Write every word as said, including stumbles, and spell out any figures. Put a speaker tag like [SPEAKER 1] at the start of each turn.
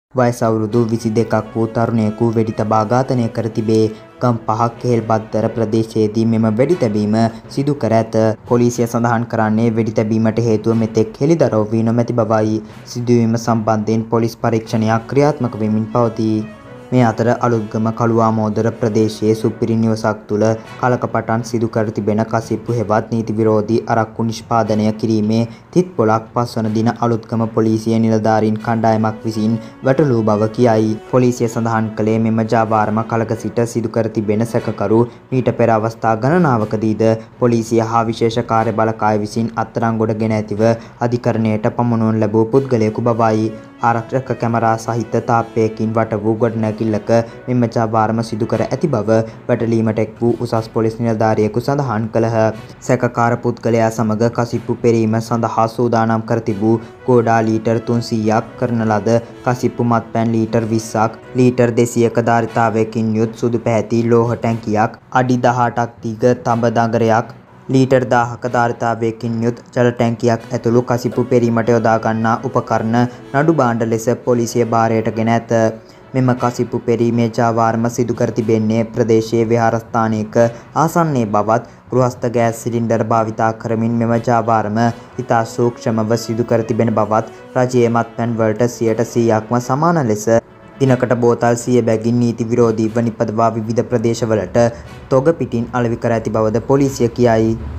[SPEAKER 1] වයස අවුරුදු විසි දෙකක් වූ තරුණයෙකු වෙඩි තබා ඝාතනය කර තිබේ. ගම්පහ කෙහෙල්පත්තර ප්‍රදේශයේදී මෙම වෙඩි තැබීම සිදු කර ඇත. පොලිසිය සඳහන් කරන්නේ වෙඩි තැබීමට හේතුව මෙතෙක් හෙළිදරව් වී නොමැති බවයි. සිදුවීම සම්බන්ධයෙන් පොලිස් පරීක්ෂණයක් ක්‍රියාත්මක වෙමින් පවතී. මේ අතර අලුත්ගම කළුආමෝදර ප්‍රදේශයේ සුපිරි නිවසක් තුළ කලකපටන් සිදු කර තිබෙන කසිප්පු හෙවත් නීති විරෝධී අරක්කු නිෂ්පාදනය කිරීමේ තිත්පොළක් පස්වන දින අලුත්ගම පොලිසිය නිලධාරීන් කණ්ඩායමක් විසින් වැටලූ බව කියයි. පොලිසිය සඳහන් කළේ මෙම ජාවාරම කලක සිට සිදු කර තිබෙන සැකකරු මීට පෙර අවස්ථා ගණනාවකදීද පොලිසිය හා විශේෂ කාර්ය බළකාය විසින් අත්අඩංගුවට ගෙන ඇතිව අධිකරණයට පමුණුවනු ලැබූ පුද්ගලයෙකු බවයි. ආරක්ෂක කැමරා සහිත තාප්පයකින් වට වූ ගොඩනැගිල්ලක මෙම ජාවාරම සිදු කර ඇති බව වැටලීමට එක් වූ උසස් පොලිස් නිලධාරියෙකු සඳහන් කළහ. සැකකාර පුද්ගලයා සමග කසිප්පු පෙරීම සඳහා සූදානම් කර තිබූ ගෝඩා ලීටර් තුන්සීයක් කරන ලද කසිප්පු මත්පැන් ලීටර් විස්සක් ලීටර් දෙසීයක ධාරිතාවයකින් යුත් සුදු පැහැති ලෝහ ටැංකියක් අඩි දහඅටක් දිග තඹ දඟරයක් ලීටර් දාහක ධාරිතාවයකින් යුත් ජල ටැංකියක් ඇතුළු කසිප්පු පෙරීමට යොදා ගන්නා උපකරණ නඩු භාණ්ඩ ලෙස පොලිසිය භාරයට ගෙන ඇත. මෙම කසිප්පු පෙරීමේ ජාවාරම සිදු කර තිබෙන්නේ ප්‍රදේශයේ විහාරස්ථානයක ආසන්නයේ බවත් ගෘහස්ත ගෑස් සිලින්ඩර් භාවිතා කරමින් මෙම ජාවාරම ඉතා සූක්ෂමව සිදු කර තිබෙන බවත් රජයේ මත්පැන් වලට සියයට සීයක්ම සමාන ලෙස දිනකට බෝතල් සිය බැගින් නීති විරෝධීව නිපදවා විවිධ ප්‍රදේශවලට තොග පිටින් අලෙවි කර ඇති බවද පොලිසිය කියයි.